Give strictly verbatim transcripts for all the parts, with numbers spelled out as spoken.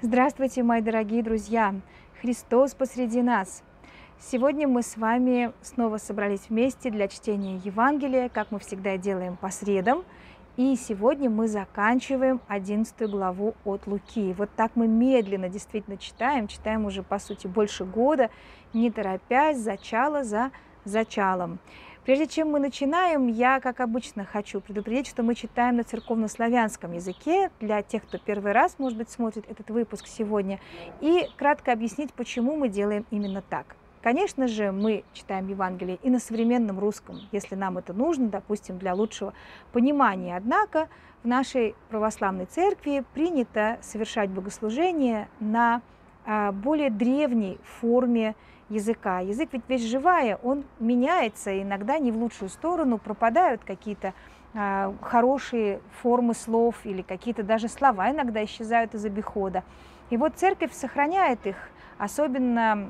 Здравствуйте, мои дорогие друзья! Христос посреди нас! Сегодня мы с вами снова собрались вместе для чтения Евангелия, как мы всегда делаем по средам. И сегодня мы заканчиваем одиннадцатую главу от Луки. Вот так мы медленно действительно читаем, читаем уже, по сути, больше года, не торопясь, зачало за зачалом. Прежде чем мы начинаем, я, как обычно, хочу предупредить, что мы читаем на церковнославянском языке, для тех, кто первый раз, может быть, смотрит этот выпуск сегодня, и кратко объяснить, почему мы делаем именно так. Конечно же, мы читаем Евангелие и на современном русском, если нам это нужно, допустим, для лучшего понимания. Однако в нашей православной церкви принято совершать богослужение на более древней форме языка. Язык ведь вещь живая, он меняется, иногда не в лучшую сторону, пропадают какие-то э, хорошие формы слов или какие-то даже слова иногда исчезают из обихода. И вот церковь сохраняет их, особенно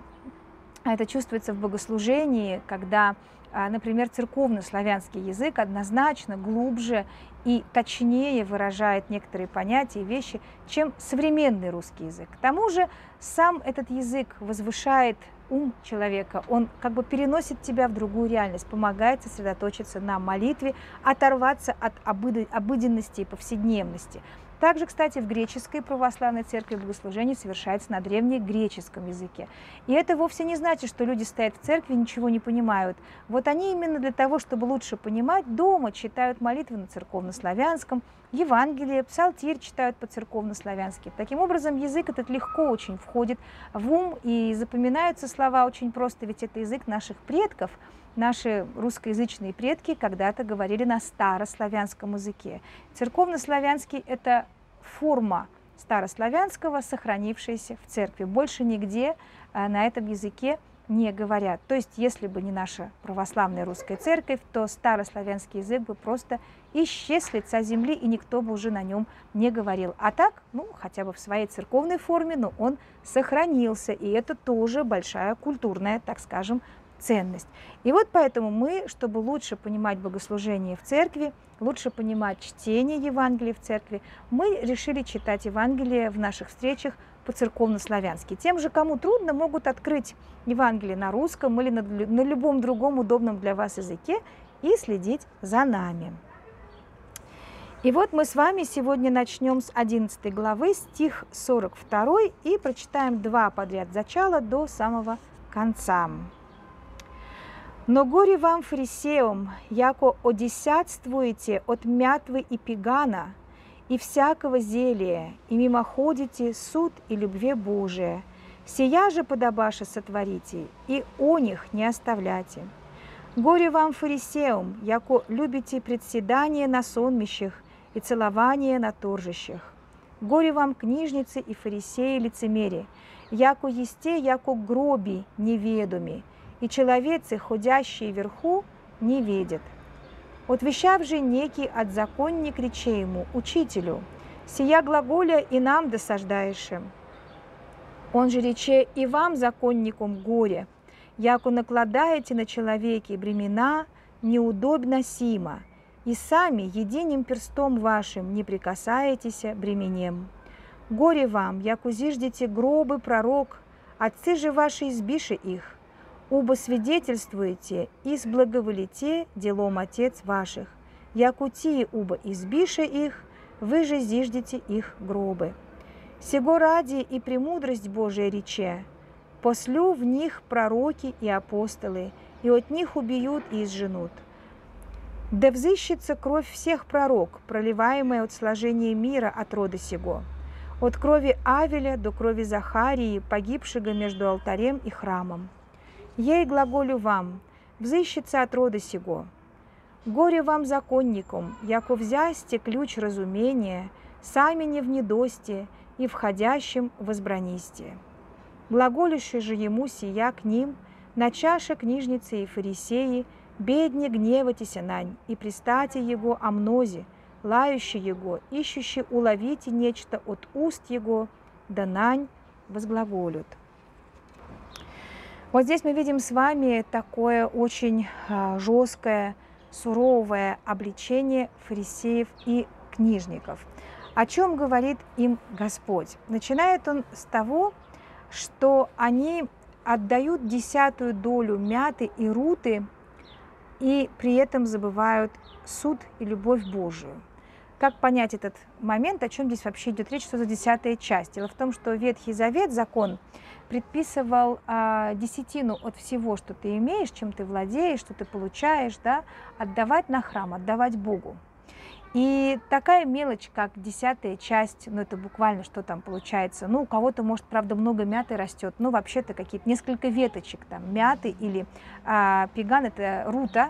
это чувствуется в богослужении, когда, э, например, церковно-славянский язык однозначно глубже и точнее выражает некоторые понятия и вещи, чем современный русский язык. К тому же сам этот язык возвышает ум человека, он как бы переносит тебя в другую реальность, помогает сосредоточиться на молитве, оторваться от обыденности и повседневности. Также, кстати, в греческой православной церкви богослужение совершается на древнегреческом языке. И это вовсе не значит, что люди стоят в церкви и ничего не понимают. Вот они именно для того, чтобы лучше понимать, дома читают молитвы на церковнославянском, Евангелие, псалтирь читают по-церковнославянски. Таким образом, язык этот легко очень входит в ум, и запоминаются слова очень просто, ведь это язык наших предков. Наши русскоязычные предки когда-то говорили на старославянском языке. Церковнославянский – это форма старославянского, сохранившаяся в церкви. Больше нигде на этом языке не говорят. То есть, если бы не наша православная русская церковь, то старославянский язык бы просто исчез с лица земли, и никто бы уже на нем не говорил. А так, ну, хотя бы в своей церковной форме, но он сохранился, и это тоже большая культурная, так скажем, ценность. И вот поэтому мы, чтобы лучше понимать богослужение в церкви, лучше понимать чтение Евангелия в церкви, мы решили читать Евангелие в наших встречах по-церковнославянски. Тем же, кому трудно, могут открыть Евангелие на русском или на, на любом другом удобном для вас языке и следить за нами. И вот мы с вами сегодня начнем с одиннадцатой главы, стих сорок второй, и прочитаем два подряд зачала до самого конца. «Но горе вам, фарисеям, яко одесятствуете от мятвы и пигана, и всякого зелия, и мимоходите суд и любве Божие. Сия же подобаше сотворите, и о них не оставляйте. Горе вам, фарисеям, яко любите председание на сонмищах и целование на торжищах. Горе вам, книжницы и фарисеи лицемери, яко есте, яко гроби неведоми, и человецы, ходящие вверху, не видят. Отвещав же некий от законник рече ему, учителю, сия глаголя и нам досаждаешим. Он же рече и вам, законникам, горе, яко накладаете на человеке бремена неудобно сима, и сами единым перстом вашим не прикасаетесь бременем. Горе вам, яко зиждете гробы пророк, отцы же ваши избише их, убо свидетельствуете, из благоволите делом отец ваших, яко тие убо избише их, вы же зиждете их гробы. Сего ради и премудрость Божия рече, послю в них пророки и апостолы, и от них убьют и изженут. Да взыщется кровь всех пророк, проливаемая от сложения мира от рода сего, от крови Авеля до крови Захарии, погибшего между алтарем и храмом. Ей глаголю вам, взыщется от рода сего. Горе вам, законникам, яко взясте ключ разумения, сами не в недосте и входящим возбранисте. Глаголище же ему сия к ним, на чаше книжницы и фарисеи, бедне гневайтеся нань, и пристате его о мнозе, лающий его, ищущий уловите нечто от уст его, да нань возглаголют». Вот здесь мы видим с вами такое очень жесткое, суровое обличение фарисеев и книжников. О чем говорит им Господь? Начинает он с того, что они отдают десятую долю мяты и руты, и при этом забывают суд и любовь Божию. Как понять этот момент, о чем здесь вообще идет речь, что за десятая часть? Дело в том, что Ветхий Завет, закон, предписывал а, десятину от всего, что ты имеешь, чем ты владеешь, что ты получаешь, да, отдавать на храм, отдавать Богу. И такая мелочь, как десятая часть, ну это буквально что там получается, ну у кого-то, может, правда, много мяты растет, ну вообще-то какие-то несколько веточек там мяты или а, пиган, это рута,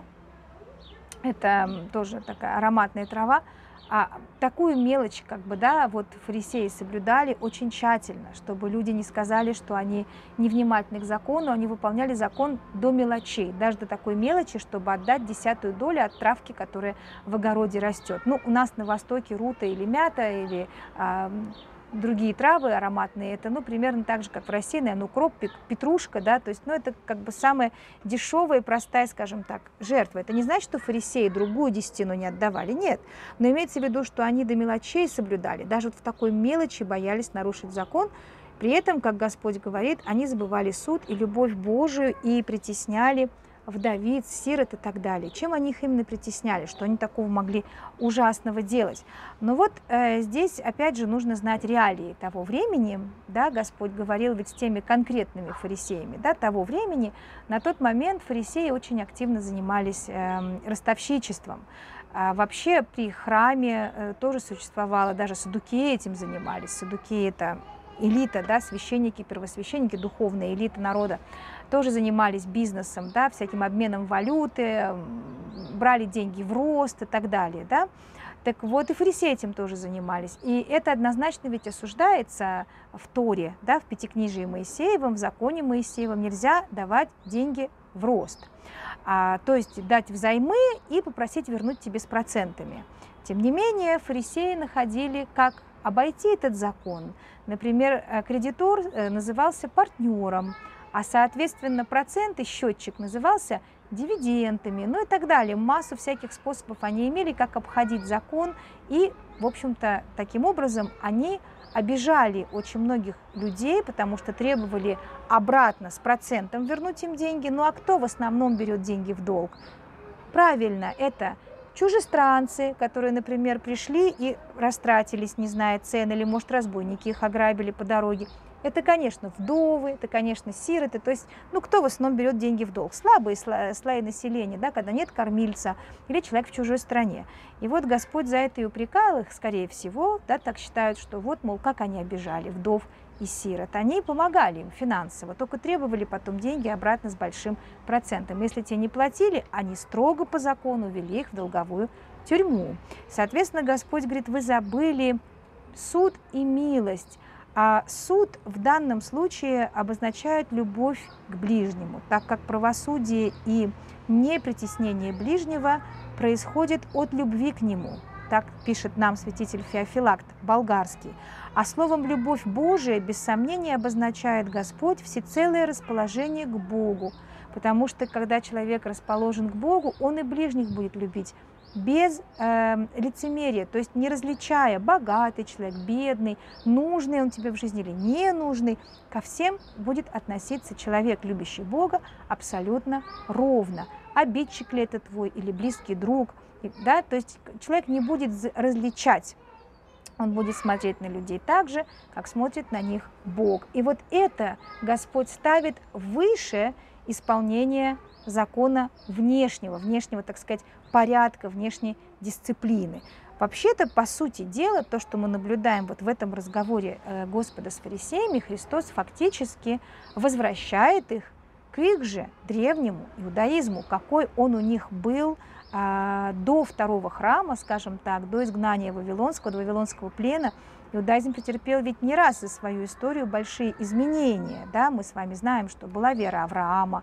это тоже такая ароматная трава. А такую мелочь, как бы, да, вот фарисеи соблюдали очень тщательно, чтобы люди не сказали, что они невнимательны к закону, они выполняли закон до мелочей, даже до такой мелочи, чтобы отдать десятую долю от травки, которая в огороде растет. Ну, у нас на Востоке рута или мята, или а, другие травы ароматные, это, ну, примерно так же, как в России, наверное, укроп, петрушка, да, то есть, ну, это как бы самая дешевая и простая, скажем так, жертва. Это не значит, что фарисеи другую десятину не отдавали, нет, но имеется в виду, что они до мелочей соблюдали, даже вот в такой мелочи боялись нарушить закон, при этом, как Господь говорит, они забывали суд и любовь Божию и притесняли вдовиц, сирот и так далее. Чем они их именно притесняли, что они такого могли ужасного делать? Но вот э, здесь, опять же, нужно знать реалии того времени, да, Господь говорил ведь с теми конкретными фарисеями, да, того времени. На тот момент фарисеи очень активно занимались э, ростовщичеством. А вообще при храме э, тоже существовало, даже саддукеи этим занимались. Саддукеи – это элита, да, священники, первосвященники, духовная элита народа, тоже занимались бизнесом, да, всяким обменом валюты, брали деньги в рост и так далее. Да. Так вот, и фарисеи этим тоже занимались. И это однозначно ведь осуждается в Торе, да, в Пятикнижии Моисеевом, в законе Моисеевом нельзя давать деньги в рост. А, то есть дать взаймы и попросить вернуть тебе с процентами. Тем не менее, фарисеи находили, как обойти этот закон. Например, кредитор назывался партнером, а, соответственно, процент и счетчик назывался дивидендами, ну и так далее. Массу всяких способов они имели, как обходить закон, и, в общем-то, таким образом они обижали очень многих людей, потому что требовали обратно с процентом вернуть им деньги. Ну а кто в основном берет деньги в долг? Правильно, это чужестранцы, которые, например, пришли и растратились, не зная цен, или, может, разбойники их ограбили по дороге. Это, конечно, вдовы, это, конечно, сироты. То есть, ну, кто в основном берет деньги в долг? Слабые слои населения, да, когда нет кормильца или человек в чужой стране. И вот Господь за это и упрекал их, скорее всего, да, так считают, что вот, мол, как они обижали вдов и сирот. Они помогали им финансово, только требовали потом деньги обратно с большим процентом. Если те не платили, они строго по закону вели их в долговую тюрьму. Соответственно, Господь говорит, вы забыли суд и милость. А суд в данном случае обозначает любовь к ближнему, так как правосудие и непритеснение ближнего происходит от любви к нему. Так пишет нам святитель Феофилакт Болгарский. А словом «любовь Божия» без сомнения обозначает Господь всецелое расположение к Богу, потому что когда человек расположен к Богу, он и ближних будет любить без э, лицемерия, то есть не различая, богатый человек, бедный, нужный он тебе в жизни или не нужный, ко всем будет относиться человек, любящий Бога, абсолютно ровно. Обидчик ли это твой или близкий друг, да, то есть человек не будет различать, он будет смотреть на людей так же, как смотрит на них Бог. И вот это Господь ставит выше исполнения закона внешнего, внешнего, так сказать, порядка, внешней дисциплины. Вообще-то, по сути дела, то, что мы наблюдаем вот в этом разговоре Господа с фарисеями, Христос фактически возвращает их к их же древнему иудаизму, какой он у них был а, до второго храма, скажем так, до изгнания Вавилонского, до Вавилонского плена. Иудаизм претерпел ведь не раз за свою историю большие изменения. Да? Мы с вами знаем, что была вера Авраама,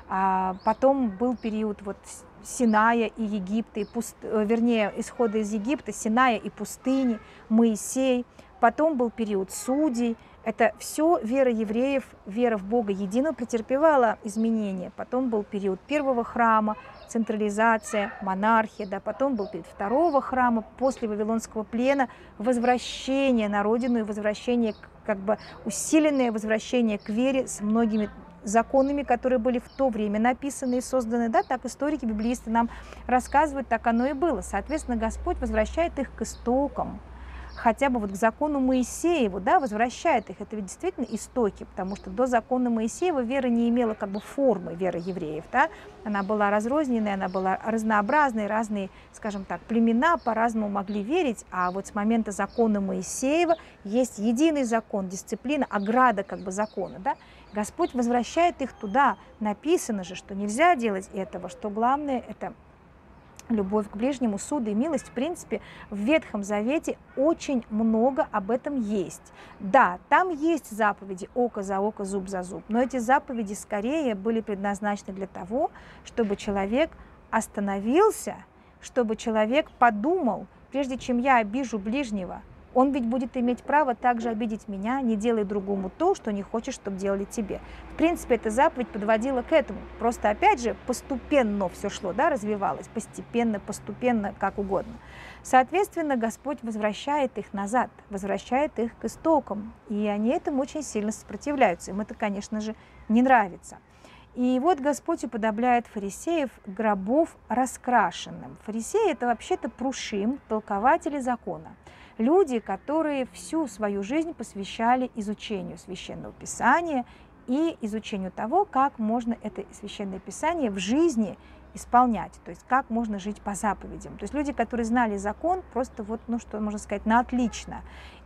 а потом был период вот Синая и Египта, и пуст... вернее, исхода из Египта, Синая и пустыни, Моисей. Потом был период судей. Это все вера евреев, вера в Бога единого претерпевала изменения. Потом был период первого храма, централизация, монархия. Да. Потом был период второго храма, после Вавилонского плена, возвращение на родину и возвращение, как бы усиленное возвращение к вере с многими законами, которые были в то время написаны и созданы. Да, так историки, библеисты нам рассказывают, так оно и было. Соответственно, Господь возвращает их к истокам. Хотя бы вот к закону Моисееву, да, возвращает их. Это ведь действительно истоки, потому что до закона Моисеева вера не имела как бы формы веры евреев. Да? Она была разрозненной, она была разнообразной, разные, скажем так, племена по-разному могли верить, а вот с момента закона Моисеева есть единый закон, дисциплина, ограда как бы закона. Да? Господь возвращает их туда. Написано же, что нельзя делать этого, что главное – это любовь к ближнему, суд и милость. В принципе, в Ветхом Завете очень много об этом есть. Да, там есть заповеди око за око, зуб за зуб, но эти заповеди скорее были предназначены для того, чтобы человек остановился, чтобы человек подумал, прежде чем я обижу ближнего, он ведь будет иметь право также обидеть меня, не делай другому то, что не хочешь, чтобы делали тебе. В принципе, эта заповедь подводила к этому. Просто, опять же, постепенно все шло, да, развивалось, постепенно, постепенно, как угодно. Соответственно, Господь возвращает их назад, возвращает их к истокам, и они этому очень сильно сопротивляются. Им это, конечно же, не нравится. И вот Господь уподобляет фарисеев гробов раскрашенным. Фарисеи – это вообще-то прушим, толкователи закона. Люди, которые всю свою жизнь посвящали изучению Священного Писания и изучению того, как можно это Священное Писание в жизни исполнять, то есть как можно жить по заповедям. То есть люди, которые знали закон, просто вот, ну что можно сказать, на отлично.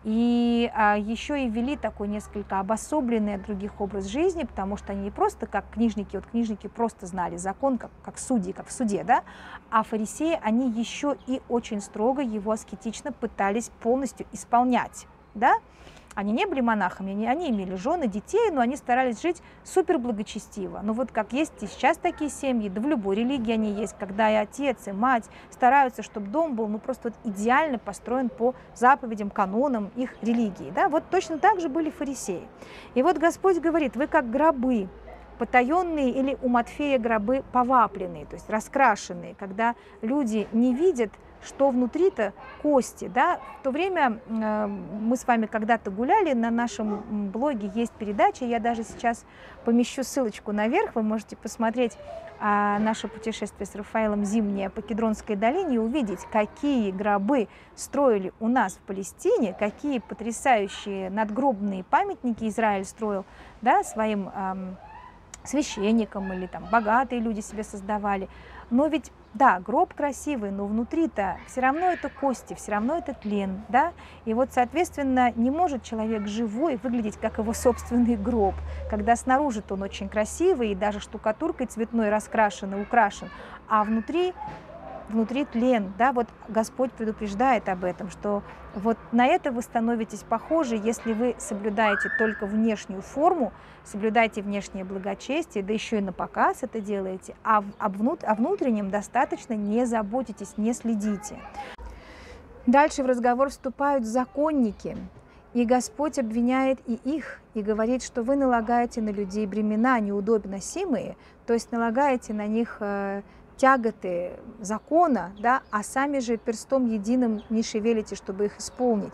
И а, еще и вели такой несколько обособленный от других образ жизни, потому что они не просто как книжники, вот книжники просто знали закон, как, как судьи, как в суде, да, а фарисеи, они еще и очень строго его аскетично пытались полностью исполнять, да. Они не были монахами, они, они имели жены, детей, но они старались жить супер благочестиво. Но вот как есть и сейчас такие семьи, да в любой религии они есть, когда и отец, и мать стараются, чтобы дом был ну, просто вот идеально построен по заповедям, канонам их религии. Да? Вот точно так же были фарисеи. И вот Господь говорит, вы как гробы, потаенные или у Матфея гробы повапленные, то есть раскрашенные, когда люди не видят, что внутри-то кости. Да? В то время э, мы с вами когда-то гуляли, на нашем блоге есть передача, я даже сейчас помещу ссылочку наверх, вы можете посмотреть э, наше путешествие с Рафаэлом зимнее по Кедронской долине и увидеть, какие гробы строили у нас в Палестине, какие потрясающие надгробные памятники Израиль строил, да, своим э, священникам или там богатые люди себе создавали. Но ведь, да, гроб красивый, но внутри-то все равно это кости, все равно это тлен, да, и вот, соответственно, не может человек живой выглядеть как его собственный гроб, когда снаружи-то он очень красивый и даже штукатуркой цветной раскрашен и украшен, а внутри внутри тлен, да, вот Господь предупреждает об этом, что вот на это вы становитесь похожи, если вы соблюдаете только внешнюю форму, соблюдаете внешнее благочестие, да еще и на показ это делаете, а о внутреннем достаточно не заботитесь, не следите. Дальше в разговор вступают законники, и Господь обвиняет и их, и говорит, что вы налагаете на людей бремена неудобносимые, то есть налагаете на них э, тяготы закона, да, а сами же перстом единым не шевелите, чтобы их исполнить.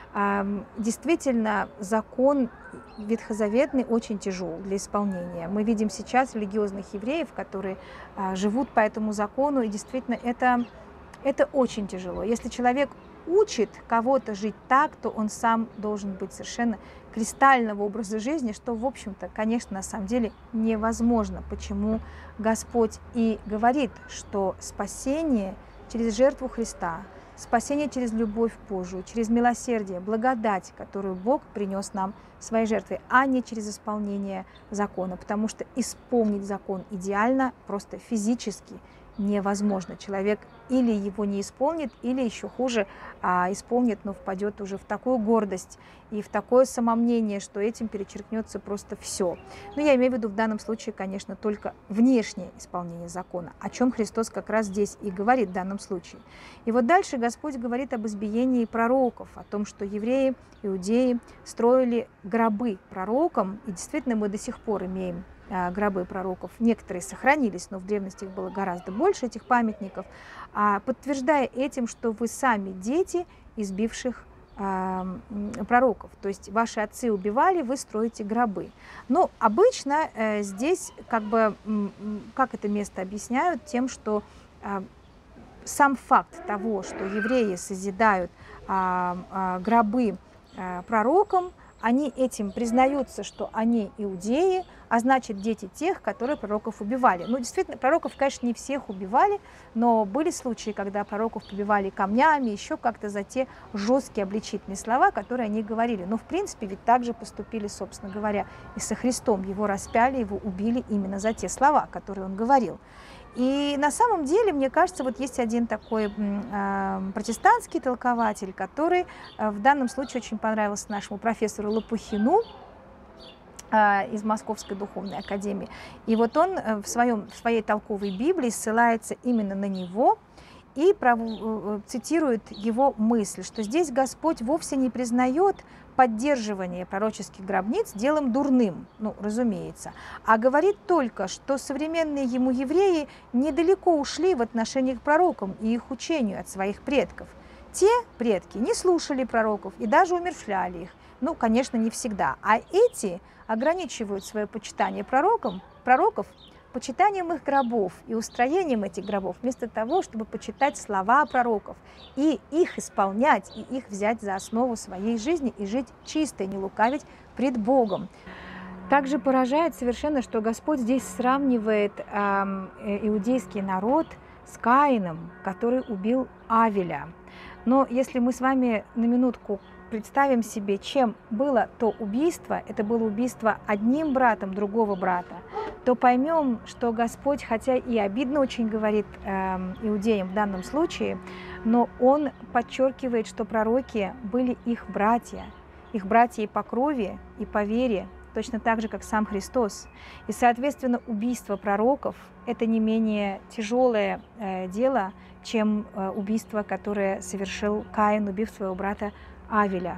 Действительно, закон ветхозаветный очень тяжел для исполнения. Мы видим сейчас религиозных евреев, которые живут по этому закону, и действительно это, это очень тяжело. Если человек учит кого-то жить так, то он сам должен быть совершенно кристального образа жизни, что, в общем-то, конечно, на самом деле невозможно. Почему Господь и говорит, что спасение через жертву Христа, спасение через любовь Божию, через милосердие, благодать, которую Бог принес нам своей жертвой, а не через исполнение закона, потому что исполнить закон идеально просто физически невозможно. Человек или его не исполнит, или еще хуже, а, исполнит, но впадет уже в такую гордость и в такое самомнение, что этим перечеркнется просто все. Но я имею в виду в данном случае, конечно, только внешнее исполнение закона, о чем Христос как раз здесь и говорит в данном случае. И вот дальше Господь говорит об избиении пророков, о том, что евреи, иудеи строили гробы пророкам, и действительно мы до сих пор имеем гробы пророков. Некоторые сохранились, но в древности их было гораздо больше, этих памятников, подтверждая этим, что вы сами дети избивших пророков. То есть ваши отцы убивали, вы строите гробы. Но обычно здесь, как бы, как это место объясняют, тем, что сам факт того, что евреи созидают гробы пророкам, они этим признаются, что они иудеи, а значит, дети тех, которые пророков убивали. Ну, действительно, пророков, конечно, не всех убивали, но были случаи, когда пророков побивали камнями, еще как-то за те жесткие обличительные слова, которые они говорили. Но, в принципе, ведь так же поступили, собственно говоря, и со Христом. Его распяли, его убили именно за те слова, которые он говорил. И на самом деле, мне кажется, вот есть один такой э, протестантский толкователь, который э, в данном случае очень понравился нашему профессору Лопухину э, из Московской духовной академии. И вот он э, в, своем, в своей толковой Библии ссылается именно на него и прав, э, цитирует его мысль, что здесь Господь вовсе не признает поддерживание пророческих гробниц делом дурным, ну, разумеется, а говорит только, что современные ему евреи недалеко ушли в отношении к пророкам и их учению от своих предков. Те предки не слушали пророков и даже умерщвляли их, ну, конечно, не всегда, а эти ограничивают свое почитание пророкам, пророков почитанием их гробов и устроением этих гробов, вместо того, чтобы почитать слова пророков и их исполнять, и их взять за основу своей жизни и жить чисто, и не лукавить пред Богом. Также поражает совершенно, что Господь здесь сравнивает э, иудейский народ с Каином, который убил Авеля. Но если мы с вами на минутку представим себе, чем было то убийство, это было убийство одним братом другого брата, то поймем, что Господь, хотя и обидно очень говорит э, иудеям в данном случае, но Он подчеркивает, что пророки были их братья, их братья и по крови, и по вере, точно так же, как сам Христос. И, соответственно, убийство пророков – это не менее тяжелое э, дело, чем э, убийство, которое совершил Каин, убив своего брата Авеля.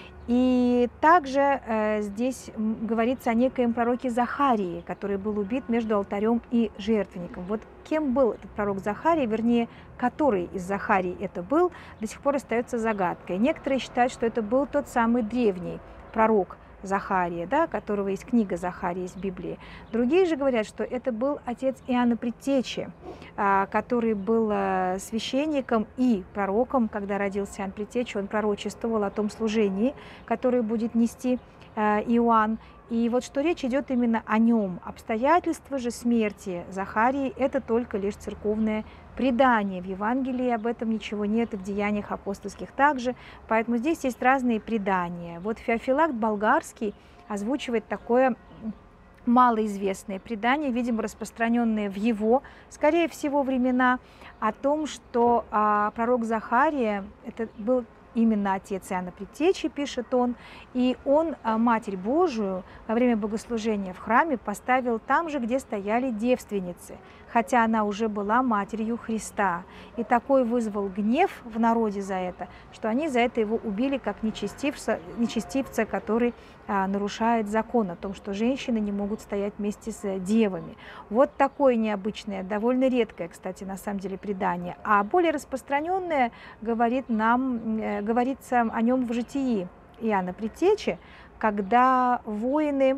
И также э, здесь говорится о некоем пророке Захарии, который был убит между алтарем и жертвенником. Вот кем был этот пророк Захарий, вернее, который из Захарии это был, до сих пор остается загадкой. Некоторые считают, что это был тот самый древний пророк Захария, да, которого есть книга Захарии из Библии. Другие же говорят, что это был отец Иоанна Предтечи, который был священником и пророком. Когда родился Иоанн Предтеча, он пророчествовал о том служении, которое будет нести Иоанн. И вот что речь идет именно о нем. Обстоятельства же смерти Захарии – это только лишь церковное предание. В Евангелии об этом ничего нет, и в Деяниях апостольских также. Поэтому здесь есть разные предания. Вот Феофилакт Болгарский озвучивает такое малоизвестное предание, видимо, распространенное в его, скорее всего, времена, о том, что а, пророк Захария, это был именно отец Иоанна Предтечи, пишет он, и он Матерь Божию во время богослужения в храме поставил там же, где стояли девственницы, хотя она уже была матерью Христа. И такой вызвал гнев в народе за это, что они за это его убили как нечестивца, нечестивца, который а, нарушает закон о том, что женщины не могут стоять вместе с девами. Вот такое необычное, довольно редкое, кстати, на самом деле предание. А более распространенное говорит нам, э, говорится о нем в житии Иоанна Предтечи, когда воины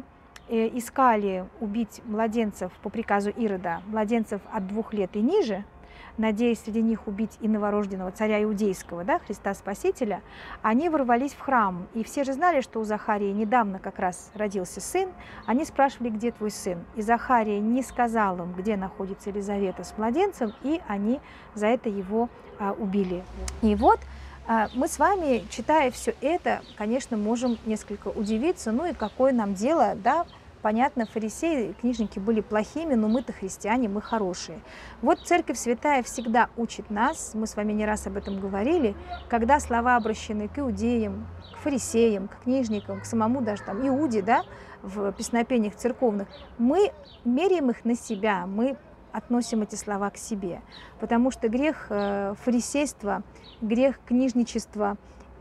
искали убить младенцев по приказу Ирода, младенцев от двух лет и ниже, надеясь среди них убить и новорожденного царя Иудейского, да, Христа Спасителя, они ворвались в храм. И все же знали, что у Захарии недавно как раз родился сын. Они спрашивали, где твой сын? И Захария не сказал им, где находится Елизавета с младенцем, и они за это его а, убили. И вот мы с вами, читая все это, конечно, можем несколько удивиться, ну и какое нам дело, да, понятно, фарисеи, книжники были плохими, но мы-то христиане, мы хорошие. Вот Церковь Святая всегда учит нас, мы с вами не раз об этом говорили, когда слова обращены к иудеям, к фарисеям, к книжникам, к самому даже там Иуде, да, в песнопениях церковных, мы меряем их на себя, мы относим эти слова к себе, потому что грех э, фарисейства, грех книжничества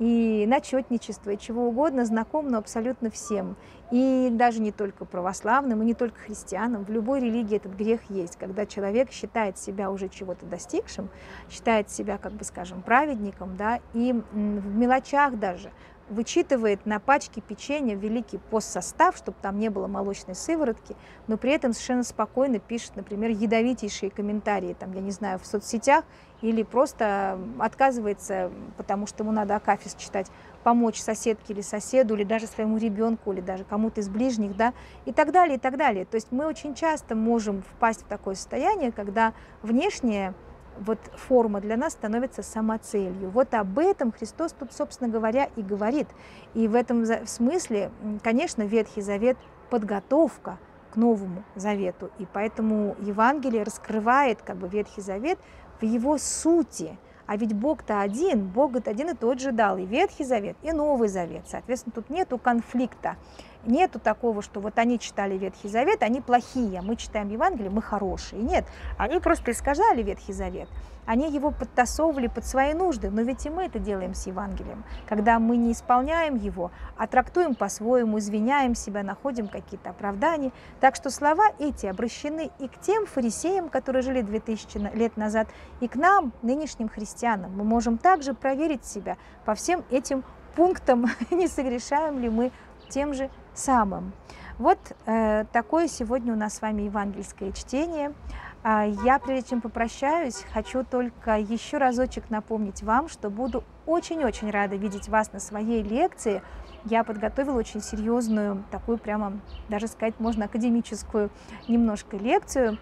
и начетничества, и чего угодно знаком, но абсолютно всем. И даже не только православным, и не только христианам. В любой религии этот грех есть, когда человек считает себя уже чего-то достигшим, считает себя, как бы скажем, праведником, да, и в мелочах даже вычитывает на пачке печенья великий постсостав, чтобы там не было молочной сыворотки, но при этом совершенно спокойно пишет, например, ядовитейшие комментарии, там, я не знаю, в соцсетях, или просто отказывается, потому что ему надо акафист читать, помочь соседке или соседу, или даже своему ребенку, или даже кому-то из ближних, да, и так далее, и так далее. То есть мы очень часто можем впасть в такое состояние, когда внешнее вот форма для нас становится самоцелью. Вот об этом Христос тут, собственно говоря, и говорит. И в этом смысле, конечно, Ветхий Завет – подготовка к Новому Завету. И поэтому Евангелие раскрывает как бы Ветхий Завет в его сути. А ведь Бог-то один, Бог один и тот же дал и Ветхий Завет, и Новый Завет. Соответственно, тут нету конфликта. Нету такого, что вот они читали Ветхий Завет, они плохие, а мы читаем Евангелие, мы хорошие. Нет, они просто искажали Ветхий Завет. Они его подтасовывали под свои нужды, но ведь и мы это делаем с Евангелием. Когда мы не исполняем его, а трактуем по-своему, извиняем себя, находим какие-то оправдания. Так что слова эти обращены и к тем фарисеям, которые жили две тысячи лет назад, и к нам, нынешним христианам. Мы можем также проверить себя по всем этим пунктам, не согрешаем ли мы тем же самым. Вот э, такое сегодня у нас с вами евангельское чтение. А я, прежде чем попрощаюсь, хочу только еще разочек напомнить вам, что буду очень-очень рада видеть вас на своей лекции. Я подготовила очень серьезную, такую прямо, даже сказать можно, академическую немножко лекцию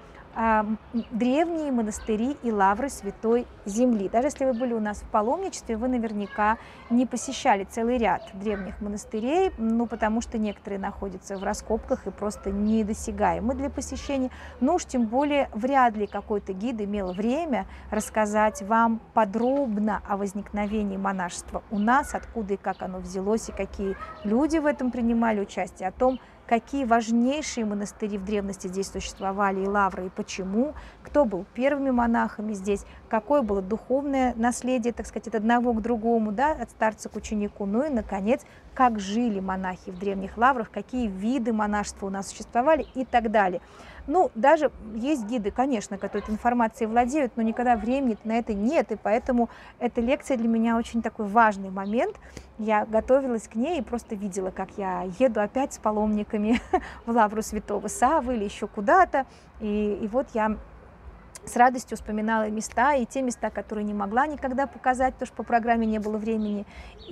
древние монастыри и лавры Святой Земли. Даже если вы были у нас в паломничестве, вы наверняка не посещали целый ряд древних монастырей, ну, потому что некоторые находятся в раскопках и просто недосягаемы для посещения. Ну уж тем более вряд ли какой-то гид имел время рассказать вам подробно о возникновении монашества у нас, откуда и как оно взялось, и какие люди в этом принимали участие, о том, какие важнейшие монастыри в древности здесь существовали, и лавры, и почему, кто был первыми монахами здесь, какое было духовное наследие, так сказать, от одного к другому, да, от старца к ученику, ну и, наконец, как жили монахи в древних лаврах, какие виды монашества у нас существовали и так далее. Ну, даже есть гиды, конечно, которые этой информацией владеют, но никогда времени на это нет, и поэтому эта лекция для меня очень такой важный момент. Я готовилась к ней и просто видела, как я еду опять с паломниками в лавру Святого Саввы или еще куда-то, и, и вот я с радостью вспоминала места, и те места, которые не могла никогда показать, потому что по программе не было времени.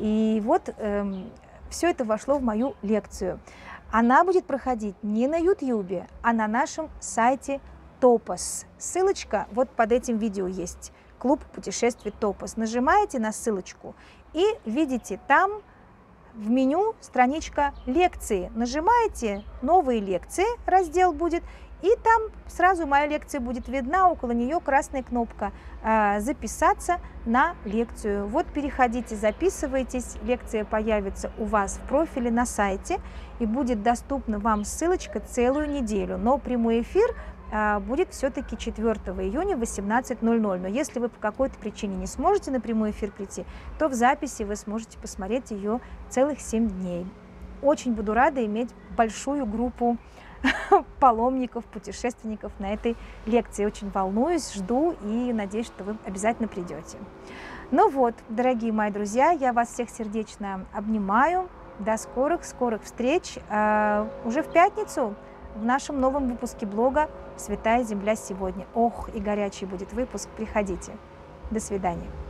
И вот эм, все это вошло в мою лекцию. Она будет проходить не на ютубе, а на нашем сайте Топос. Ссылочка вот под этим видео есть. Клуб путешествий Топос. Нажимаете на ссылочку и видите там в меню страничка лекции. Нажимаете «Новые лекции», раздел будет, и там сразу моя лекция будет видна, около нее красная кнопка «Записаться на лекцию». Вот переходите, записывайтесь, лекция появится у вас в профиле на сайте, и будет доступна вам ссылочка целую неделю. Но прямой эфир будет все-таки четвёртого июня в восемнадцать ноль ноль. Но если вы по какой-то причине не сможете на прямой эфир прийти, то в записи вы сможете посмотреть ее целых семь дней. Очень буду рада иметь большую группу паломников, путешественников на этой лекции. Очень волнуюсь, жду и надеюсь, что вы обязательно придете. Ну вот, дорогие мои друзья, я вас всех сердечно обнимаю. До скорых-скорых встреч э, уже в пятницу в нашем новом выпуске блога «Святая Земля сегодня». Ох, и горячий будет выпуск. Приходите. До свидания.